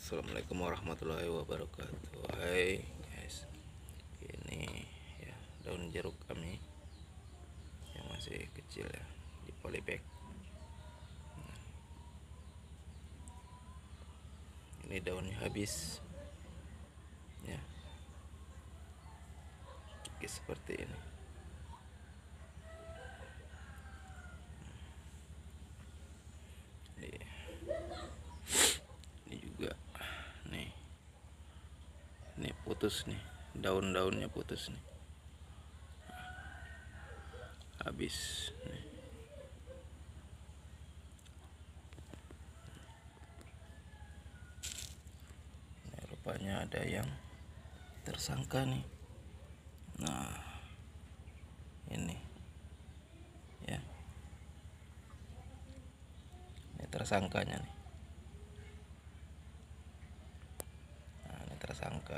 Assalamualaikum warahmatullahi wabarakatuh. Hai guys, ini ya daun jeruk kami yang masih kecil ya, di polybag. Ini daunnya habis ya, seperti ini. Ini juga nih, ini putus nih, daun-daunnya putus nih, habis nih. Nah, rupanya ada yang tersangka nih. Nah, ini ya, ini tersangkanya nih. Nah, ini tersangka,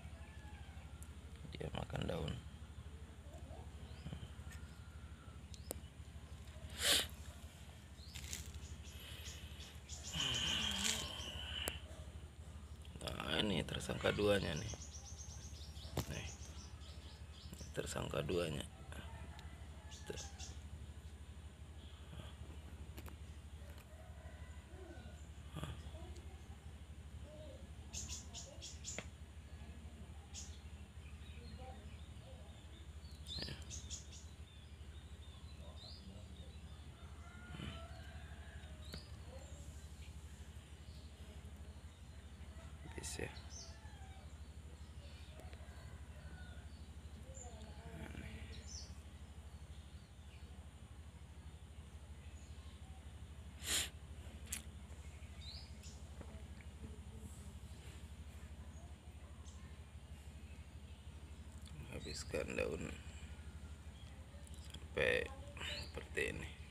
dia makan daun. Nah, ini tersangka duanya nih. Nih, tersangka duanya. Ya. Habiskan daun sampai seperti ini.